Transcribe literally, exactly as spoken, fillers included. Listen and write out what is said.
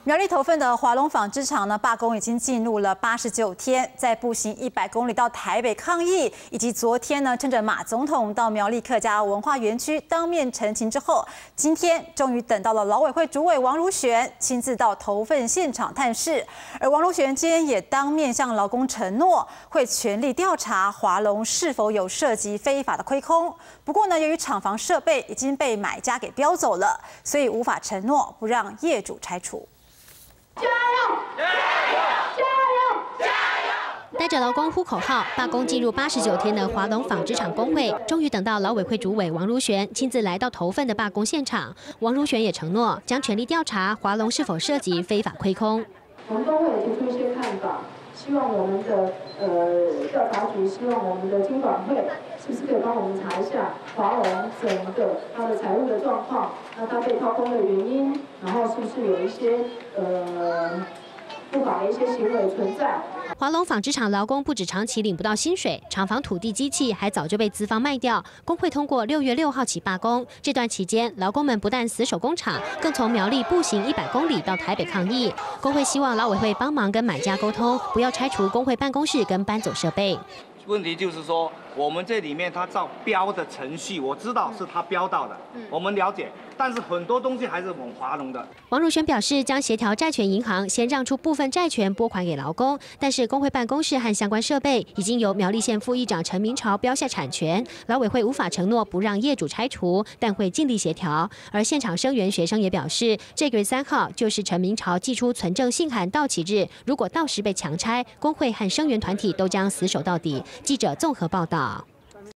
苗栗头份的华龙纺织厂呢，罢工已经进入了八十九天，在步行一百公里到台北抗议，以及昨天呢，趁着马总统到苗栗客家文化园区当面陈情之后，今天终于等到了劳委会主委王如玄亲自到头份现场探视，而王如玄今天也当面向劳工承诺，会全力调查华龙是否有涉及非法的亏空。不过呢，由于厂房设备已经被买家给标走了，所以无法承诺不让业主拆除。 加油！加油！加油！加油！ 带着劳工呼口号，罢工进入八十九天的华龙纺织厂工会，终于等到劳委会主委王如玄亲自来到头份的罢工现场。王如玄也承诺将全力调查华龙是否涉及非法亏空。 我们工会也提出一些看法，希望我们的呃调查局，希望我们的经管会是不是可以帮我们查一下华龙整个它的财务的状况，那它被掏空的原因，然后是不是有一些呃。 不法的一些行为存在。 华龙纺织厂劳工不止长期领不到薪水，厂房土地机器还早就被资方卖掉。工会通过六月六号起罢工，这段期间，劳工们不但死守工厂，更从苗栗步行一百公里到台北抗议。工会希望劳委会帮忙跟买家沟通，不要拆除工会办公室跟搬走设备。 问题就是说，我们这里面它照标的程序，我知道是他标到的，嗯、我们了解，但是很多东西还是我们华龙的。 王如玄表示，将协调债权银行先让出部分债权拨款给劳工，但是工会办公室和相关设备已经由苗栗县副议长陈明朝标下产权，劳委会无法承诺不让业主拆除，但会尽力协调。而现场声援学生也表示，这个月三号就是陈明朝寄出存证信函到期日，如果到时被强拆，工会和声援团体都将死守到底。记者综合报道。